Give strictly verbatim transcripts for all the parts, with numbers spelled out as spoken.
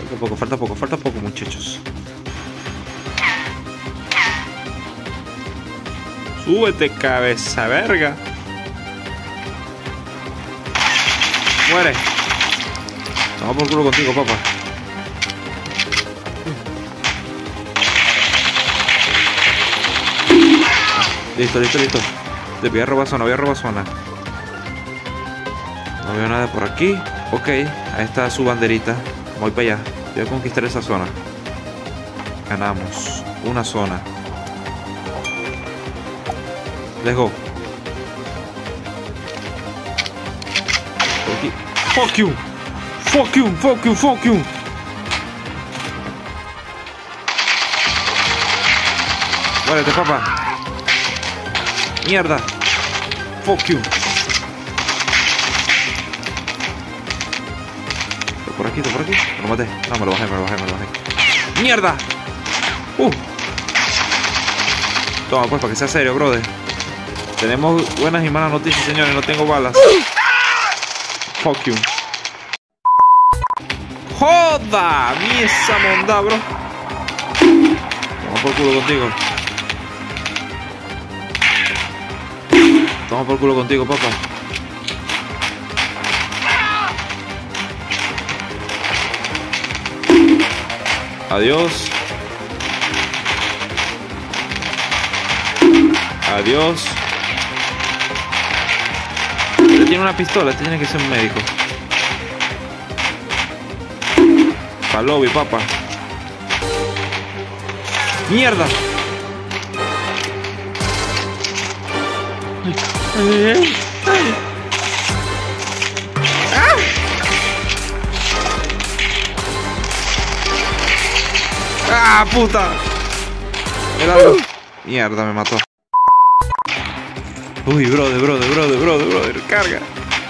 Falta poco, falta poco, falta poco, muchachos. Súbete, cabeza verga. Muere. Vamos por culo contigo, papá. Listo, listo, listo. Le voy a robar zona, voy a robar zona. No veo nada por aquí. Ok, ahí está su banderita. Voy para allá. Voy a conquistar esa zona. Ganamos una zona. Let's go. Por aquí. Fuck you. Fuck you, fuck you, fuck you. Muérete, papá. Mierda. Fuck you. Estoy por aquí, estoy por aquí. Me lo maté. No, me lo bajé, me lo bajé, me lo bajé. Mierda. Uh. Toma, pues, para que sea serio, brother. Tenemos buenas y malas noticias, señores. No tengo balas. Fuck you. ¡Joda! ¡Mi esa mondad, bro! Toma por culo contigo. Toma por culo contigo, papá. Adiós. Adiós. Este tiene una pistola, este tiene que ser un médico. Pa' lobby, papá. ¡Mierda! Ay, ay, ay. ¡Ah! ¡Ah, puta! Era algo. Mierda, me mató. Uy, brother, brother, brother, brother, brother. Carga.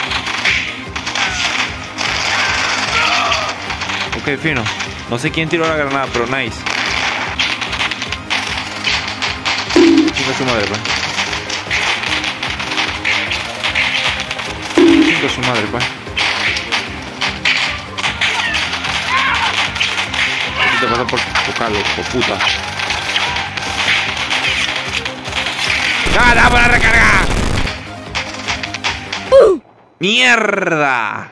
Ok, fino. No sé quién tiró la granada, pero nice. Chinga su madre, pa. Chinga su madre, pa. Aquí te pasa por tocarlo, por puta. ¡Nada para recargar! Uh. ¡Mierda!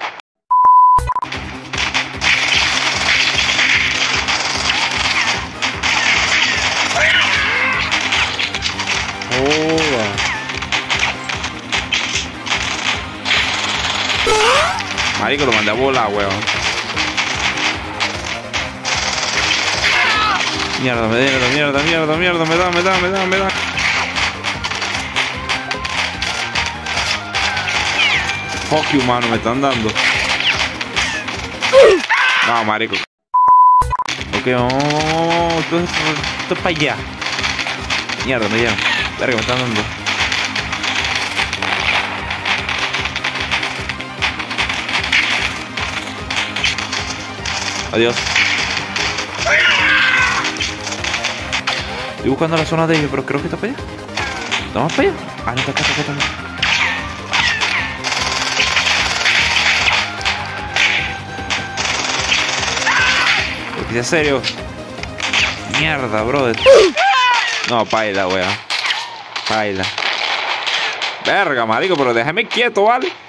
Joda. Marico, lo mandé a volar, weón. Mierda, me da, mierda, mierda, mierda, me da, me da, me da, me da. Fuck you, mano, me están dando. No, marico. Ok, oh, esto, esto es para allá. Mierda, me dieron. Verga, me están dando. Adiós. Estoy buscando la zona de ellos, pero creo que está para allá. ¿Estamos para allá? Ah, no, está acá, está acá, está acá. ¿En serio? Mierda, brother. No, paila, weón. Paila. Verga, marico, pero déjame quieto, ¿vale?